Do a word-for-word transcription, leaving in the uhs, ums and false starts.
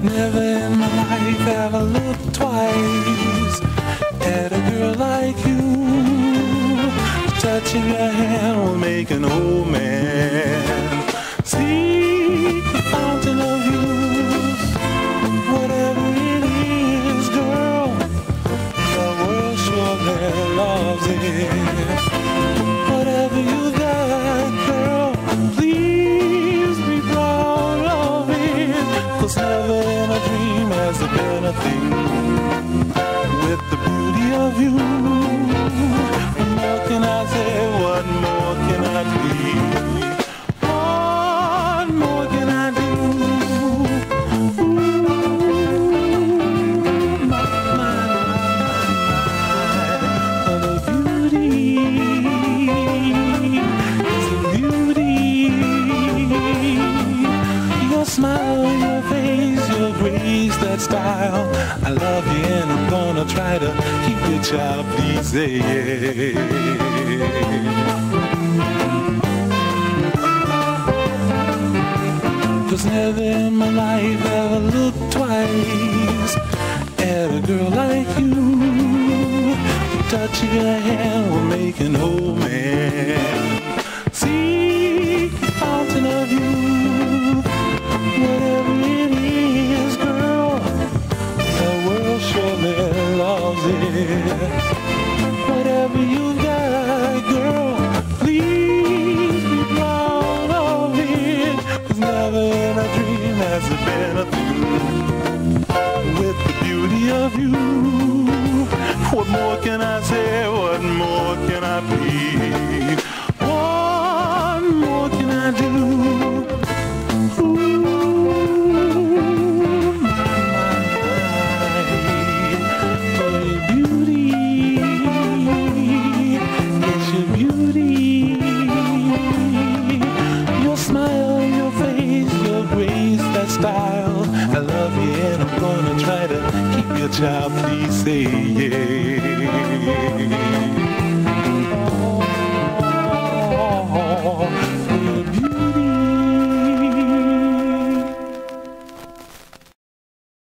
Never in my life have I looked twice at a girl like you. Touching your hand will make an old man see the fountain of youth. Whatever it is, girl, the world surely loves it. Whatever you got, girl, please be proud of it. 'Cause never in a dream has there been a thing with the beauty of you. What more can I say? What more can I be? What more can I do? Ooh, my, my, my, the beauty is the beauty. Your smile, your face, your grace, that style. I love you and I'm gonna try to keep it, child, please say yeah. 'Cause never in my life have I looked twice at a girl like you. The touch of your hand will make an old man see the fountain of youth. Whatever it is, girl, the world surely loves it. Whatever you got, girl, please be proud of it. 'Cause never in a dream has there been a thing with the beauty of you. What more can I say? What more can I be? What more can I do? Style. I love you and I'm gonna try to keep your child, please say yeah. Oh,